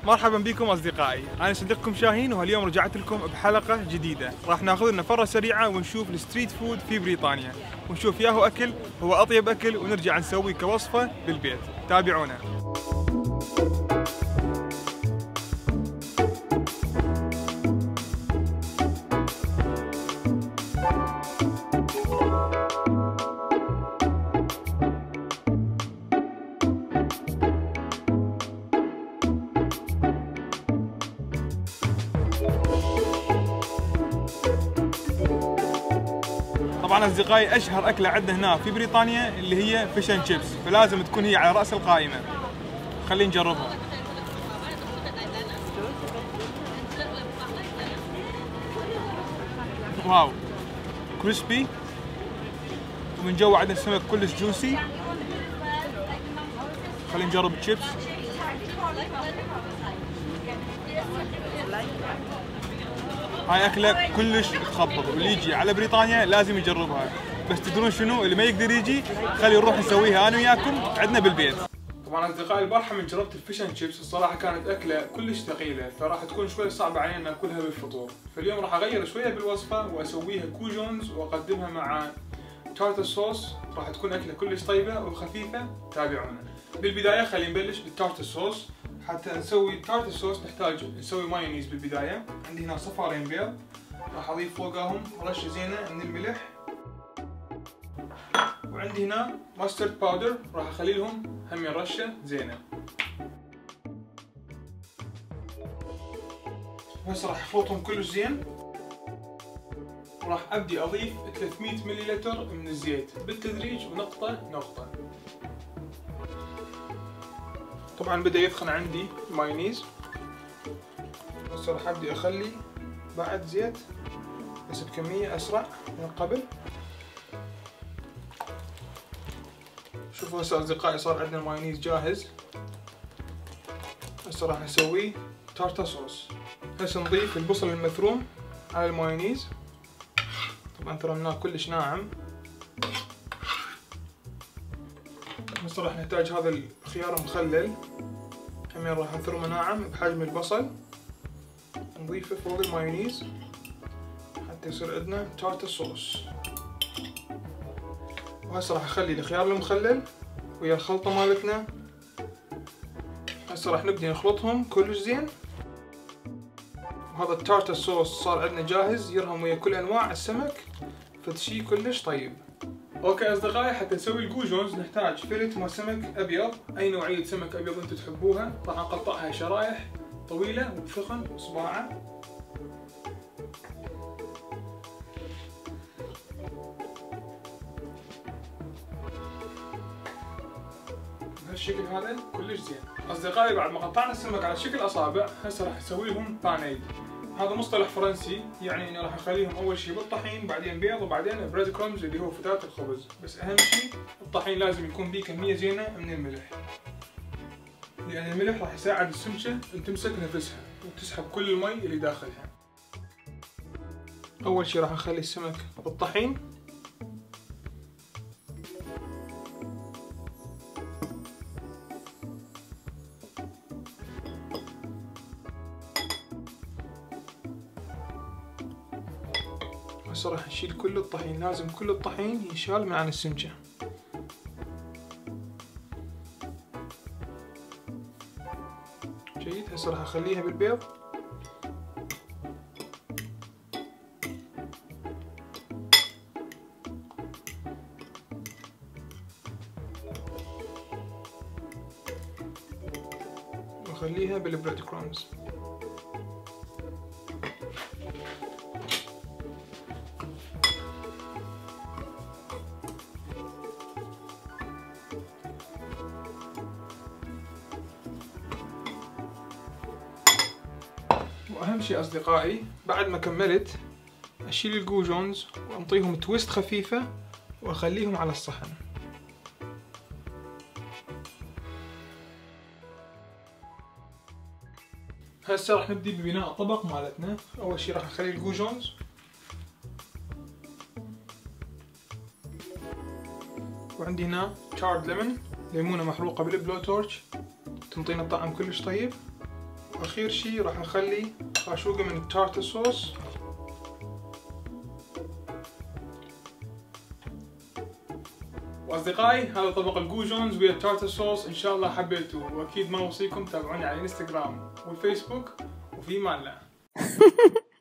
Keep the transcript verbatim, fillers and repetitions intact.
مرحبا بكم اصدقائي، انا صديقكم شاهين وهاليوم رجعت لكم بحلقه جديده. راح ناخذ لنا فره سريعه ونشوف الستريت فود في بريطانيا، ونشوف ياهو اكل هو اطيب اكل ونرجع نسويه كوصفه بالبيت. تابعونا. طبعا اصدقائي اشهر اكله عندنا هنا في بريطانيا اللي هي فيش اند شيبس، فلازم تكون هي على راس القائمه. خلينا نجربها. واو، كريسبي ومن جوا عندنا السمك كلش جوسي. خلينا نجرب الشيبس. هاي أكلة كلش تخبط، واللي يجي على بريطانيا لازم يجربها. بس تدرون شنو؟ اللي ما يقدر يجي خلي نروح نسويها أنا وياكم عندنا بالبيت. طبعا أصدقائي البارحة من جربت الفيش اند شيبس، الصراحة كانت أكلة كلش ثقيلة، فراح تكون شوي صعبة علينا ناكلها بالفطور. فاليوم راح أغير شوية بالوصفة وأسويها كوجونز وأقدمها مع تارتر صوص. راح تكون أكلة كلش طيبة وخفيفة. تابعونا. بالبداية خلينا نبلش بالتارتر صوص. حتى نسوي تارتر صوص نحتاج نسوي مايونيز. بالبداية عندي هنا صفارين بيض، راح اضيف فوقهم رشة زينة من الملح، وعندي هنا ماسترد باودر راح اخلي لهم هم رشة زينة. هسه راح اخلطهم كلش زين، وراح ابدي اضيف ثلاثمية مليلتر من الزيت بالتدريج ونقطة نقطة. طبعا بدأ يثخن عندي المايونيز. هسه راح ابدي اخلي بعد زيت بس بكمية اسرع من قبل. شوفوا هسه اصدقائي صار عندنا المايونيز جاهز. هسه راح نسوي تارتر صوص. هسه نضيف البصل المثروم على المايونيز. طبعا ثرمناه كلش ناعم. هسه راح نحتاج هذا الخيار المخلل، همين راح نثرمه ناعم بحجم البصل، نضيفه فوق المايونيز حتى يصير عندنا تارتر صوص. وهسه راح اخلي الخيار المخلل ويا الخلطة مالتنا. هسه راح نبدي نخلطهم كلش زين. وهذا التارتر صوص صار عندنا جاهز يرهم ويا كل انواع السمك، فشي كلش طيب. اوكي اصدقائي، حتى نسوي الجوجونز نحتاج فيلت مال سمك ابيض، اي نوعية سمك ابيض انتم تحبوها. راح نقطعها شرايح طويلة وبثخن اصبعه. بهالشكل هذا كلش زين. اصدقائي بعد ما قطعنا السمك على شكل اصابع، هسه راح نسوي لهم بانيد. هذا مصطلح فرنسي يعني اني راح اخليهم اول شيء بالطحين، بعدين بيض، وبعدين بريد كرومز اللي هو فتات الخبز. بس اهم شيء الطحين لازم يكون به كميه زينه من الملح، لان الملح راح يساعد السمكه ان تمسك نفسها وتسحب كل المي اللي داخلها. اول شيء راح نخلي السمك بالطحين. هسه راح نشيل كل الطحين، لازم كل الطحين ينشال من عن السمكة. جيد. هسه راح اخليها بالبيض. واخليها بالبريد كرومز. واهم شيء اصدقائي بعد ما كملت اشيل الجوجونز وانطيهم تويست خفيفة واخليهم على الصحن. هسه راح نبدي ببناء الطبق مالتنا. اول شيء راح نخلي الجوجونز، وعندي هنا تشارد ليمون، ليمونة محروقة بالبلو تورش تنطينا طعم كلش طيب. واخير شي راح نخلي خاشوقة من التارتر صوص. واصدقائي هذا طبق الجوجونز ويا التارتر صوص، ان شاء الله حبيتوه، واكيد ما اوصيكم تابعوني على الانستغرام والفيسبوك، وفي مان الله.